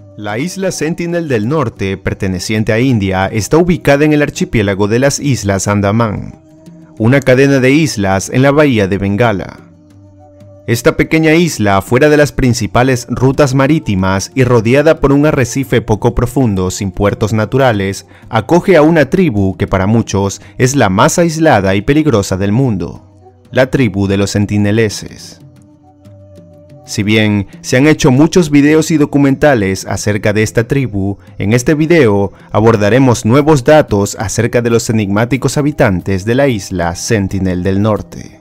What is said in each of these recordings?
La isla Sentinel del Norte, perteneciente a India, está ubicada en el archipiélago de las Islas Andamán, una cadena de islas en la bahía de Bengala. Esta pequeña isla, fuera de las principales rutas marítimas y rodeada por un arrecife poco profundo sin puertos naturales, acoge a una tribu que para muchos es la más aislada y peligrosa del mundo, la tribu de los sentineleses. Si bien se han hecho muchos videos y documentales acerca de esta tribu, en este video abordaremos nuevos datos acerca de los enigmáticos habitantes de la isla Sentinel del Norte.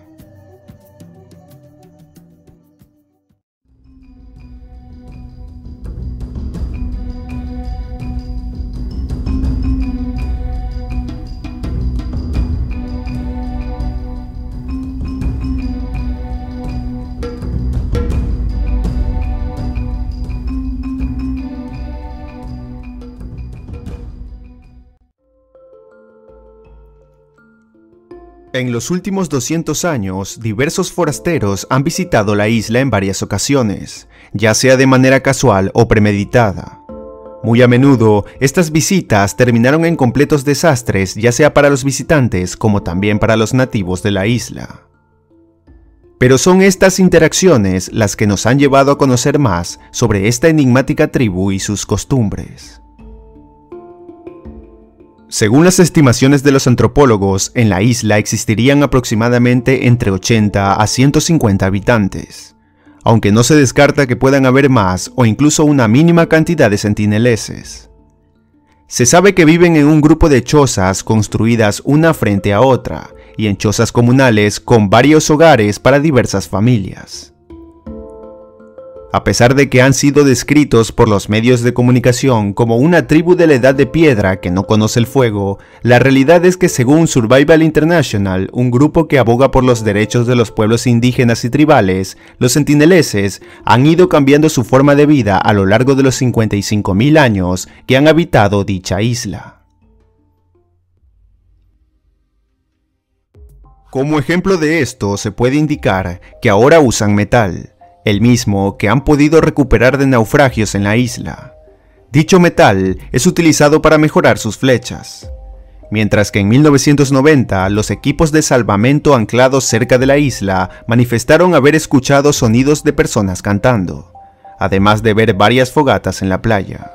En los últimos 200 años, diversos forasteros han visitado la isla en varias ocasiones, ya sea de manera casual o premeditada. Muy a menudo, estas visitas terminaron en completos desastres, ya sea para los visitantes como también para los nativos de la isla. Pero son estas interacciones las que nos han llevado a conocer más sobre esta enigmática tribu y sus costumbres. Según las estimaciones de los antropólogos, en la isla existirían aproximadamente entre 80 a 150 habitantes, aunque no se descarta que puedan haber más o incluso una mínima cantidad de sentineleses. Se sabe que viven en un grupo de chozas construidas una frente a otra y en chozas comunales con varios hogares para diversas familias. A pesar de que han sido descritos por los medios de comunicación como una tribu de la Edad de Piedra que no conoce el fuego, la realidad es que según Survival International, un grupo que aboga por los derechos de los pueblos indígenas y tribales, los sentineleses han ido cambiando su forma de vida a lo largo de los 55.000 años que han habitado dicha isla. Como ejemplo de esto se puede indicar que ahora usan metal, el mismo que han podido recuperar de naufragios en la isla. Dicho metal es utilizado para mejorar sus flechas. Mientras que en 1990 los equipos de salvamento anclados cerca de la isla manifestaron haber escuchado sonidos de personas cantando, además de ver varias fogatas en la playa.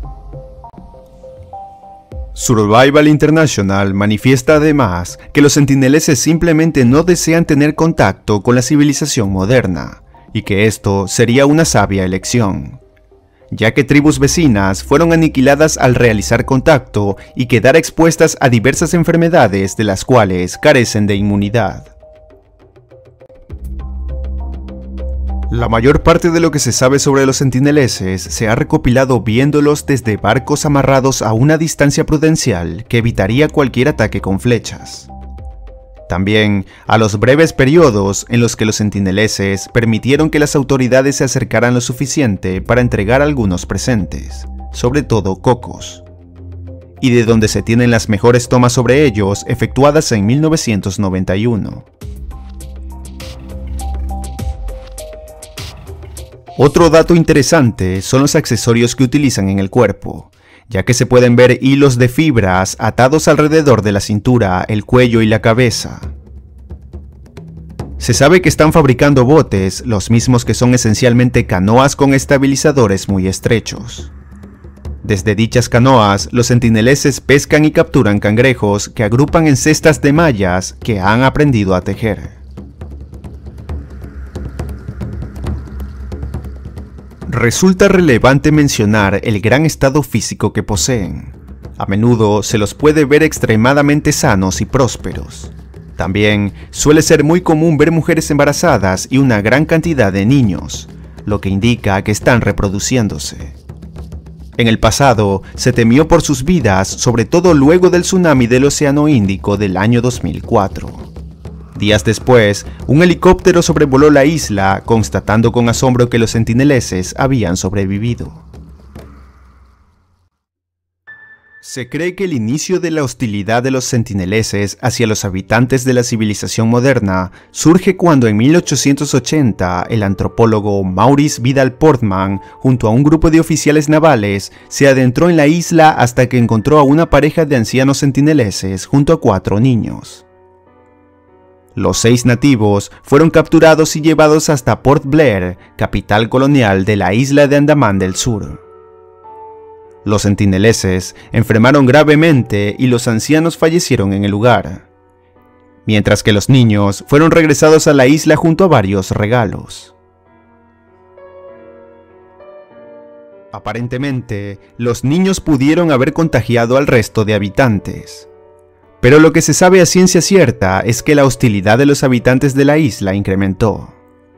Survival International manifiesta además que los sentineleses simplemente no desean tener contacto con la civilización moderna, y que esto sería una sabia elección, ya que tribus vecinas fueron aniquiladas al realizar contacto y quedar expuestas a diversas enfermedades de las cuales carecen de inmunidad. La mayor parte de lo que se sabe sobre los sentineleses se ha recopilado viéndolos desde barcos amarrados a una distancia prudencial que evitaría cualquier ataque con flechas. También a los breves periodos en los que los sentineleses permitieron que las autoridades se acercaran lo suficiente para entregar algunos presentes, sobre todo cocos, y de donde se tienen las mejores tomas sobre ellos efectuadas en 1991. Otro dato interesante son los accesorios que utilizan en el cuerpo, ya que se pueden ver hilos de fibras atados alrededor de la cintura, el cuello y la cabeza. Se sabe que están fabricando botes, los mismos que son esencialmente canoas con estabilizadores muy estrechos. Desde dichas canoas, los sentineleses pescan y capturan cangrejos que agrupan en cestas de mallas que han aprendido a tejer. Resulta relevante mencionar el gran estado físico que poseen. A menudo se los puede ver extremadamente sanos y prósperos. También suele ser muy común ver mujeres embarazadas y una gran cantidad de niños, lo que indica que están reproduciéndose. En el pasado se temió por sus vidas, sobre todo luego del tsunami del Océano Índico del año 2004. Días después, un helicóptero sobrevoló la isla, constatando con asombro que los sentineleses habían sobrevivido. Se cree que el inicio de la hostilidad de los sentineleses hacia los habitantes de la civilización moderna surge cuando en 1880 el antropólogo Maurice Vidal Portman, junto a un grupo de oficiales navales, se adentró en la isla hasta que encontró a una pareja de ancianos sentineleses junto a 4 niños. Los 6 nativos fueron capturados y llevados hasta Port Blair, capital colonial de la isla de Andamán del Sur. Los sentineleses enfermaron gravemente y los ancianos fallecieron en el lugar, mientras que los niños fueron regresados a la isla junto a varios regalos. Aparentemente, los niños pudieron haber contagiado al resto de habitantes, pero lo que se sabe a ciencia cierta es que la hostilidad de los habitantes de la isla incrementó.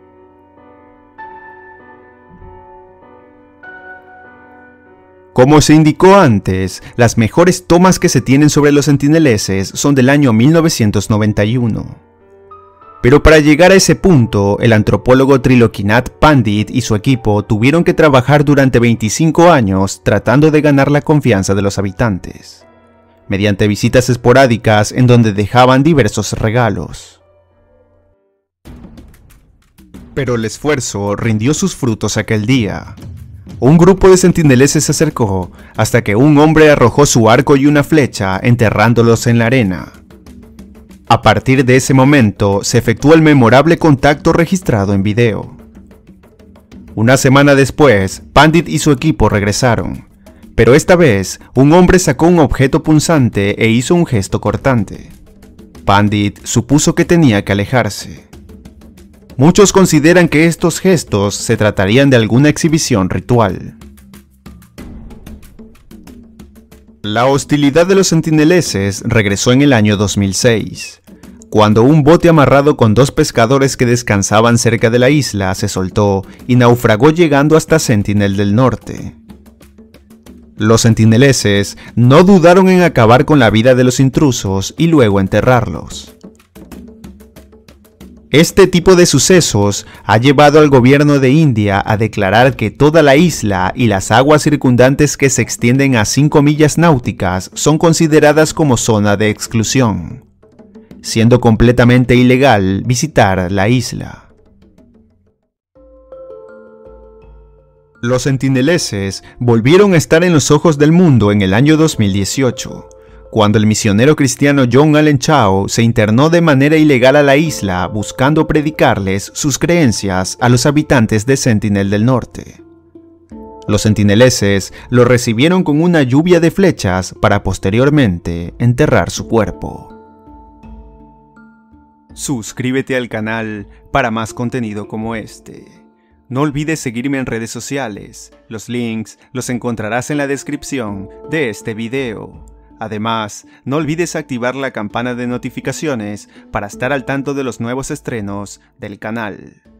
Como se indicó antes, las mejores tomas que se tienen sobre los sentineleses son del año 1991. Pero para llegar a ese punto, el antropólogo Trilokinath Pandit y su equipo tuvieron que trabajar durante 25 años tratando de ganar la confianza de los habitantes, mediante visitas esporádicas en donde dejaban diversos regalos. Pero el esfuerzo rindió sus frutos aquel día. Un grupo de sentineleses se acercó hasta que un hombre arrojó su arco y una flecha, enterrándolos en la arena. A partir de ese momento se efectuó el memorable contacto registrado en video. Una semana después, Pandit y su equipo regresaron, pero esta vez un hombre sacó un objeto punzante e hizo un gesto cortante. Pandit supuso que tenía que alejarse. Muchos consideran que estos gestos se tratarían de alguna exhibición ritual. La hostilidad de los sentineleses regresó en el año 2006, cuando un bote amarrado con 2 pescadores que descansaban cerca de la isla se soltó y naufragó llegando hasta Sentinel del Norte. Los sentineleses no dudaron en acabar con la vida de los intrusos y luego enterrarlos. Este tipo de sucesos ha llevado al gobierno de India a declarar que toda la isla y las aguas circundantes que se extienden a 5 millas náuticas son consideradas como zona de exclusión, siendo completamente ilegal visitar la isla. Los sentineleses volvieron a estar en los ojos del mundo en el año 2018, cuando el misionero cristiano John Allen Chau se internó de manera ilegal a la isla buscando predicarles sus creencias a los habitantes de Sentinel del Norte. Los sentineleses lo recibieron con una lluvia de flechas para posteriormente enterrar su cuerpo. Suscríbete al canal para más contenido como este. No olvides seguirme en redes sociales, los links los encontrarás en la descripción de este video. Además, no olvides activar la campana de notificaciones para estar al tanto de los nuevos estrenos del canal.